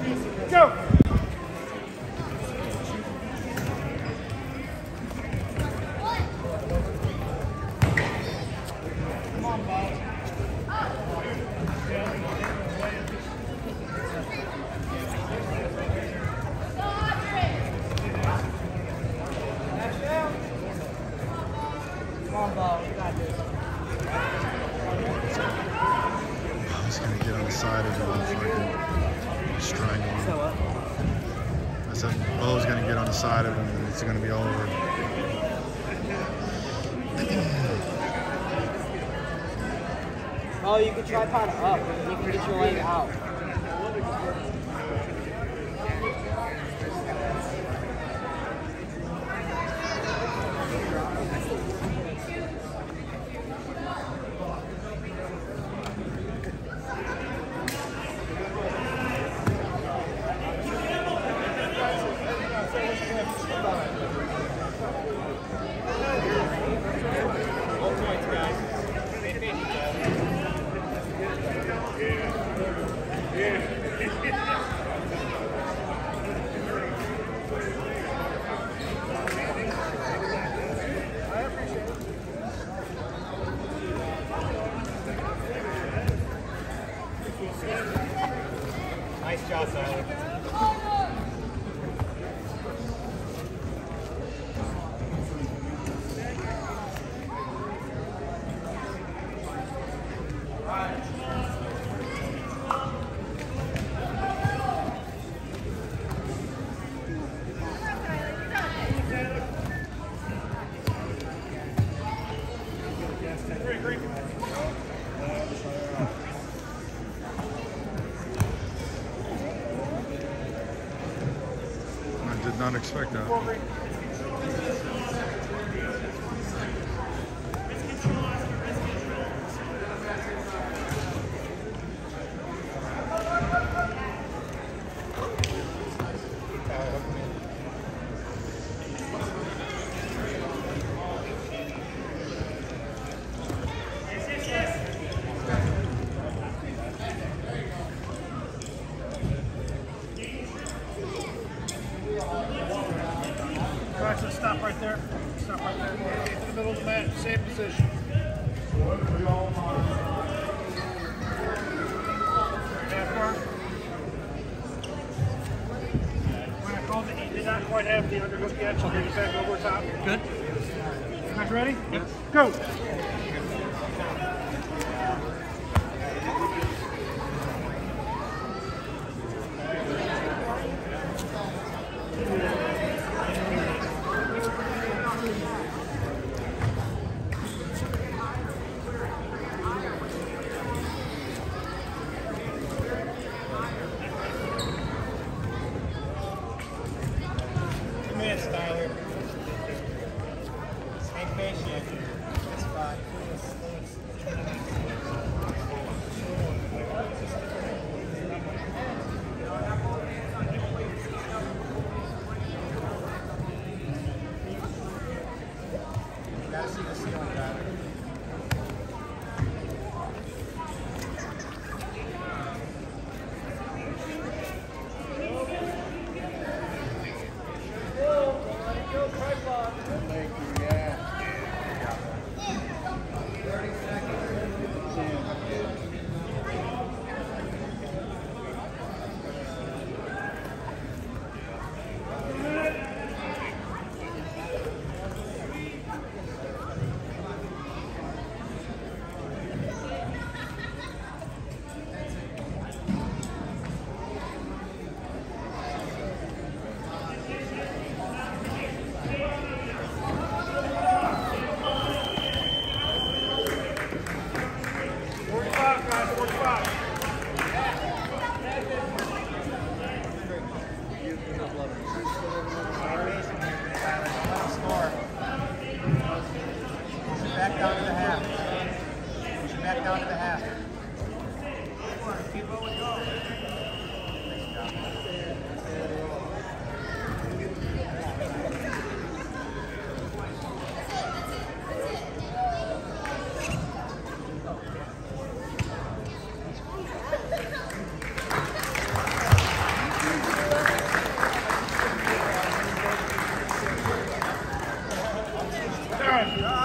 Go! Come on, Bob. Come on, Bob. We got this. He's going to get on the side of him and fucking strangle him. So what? I said, Bo's going to get on the side of him and it's going to be over. Oh, you can tripod up. You can get your leg out. Nice job, Tyler. I did not expect that. Alright, so stop right there. Stop right there. Get to the middle of the mat, same position. Half guard. When I called it, he did not quite have the underhook yet, so bring it back over top. Good. You guys ready? Yep. Go! Tyler. Stay patient. That's fine. You gotta see the ceiling, Tyler. right.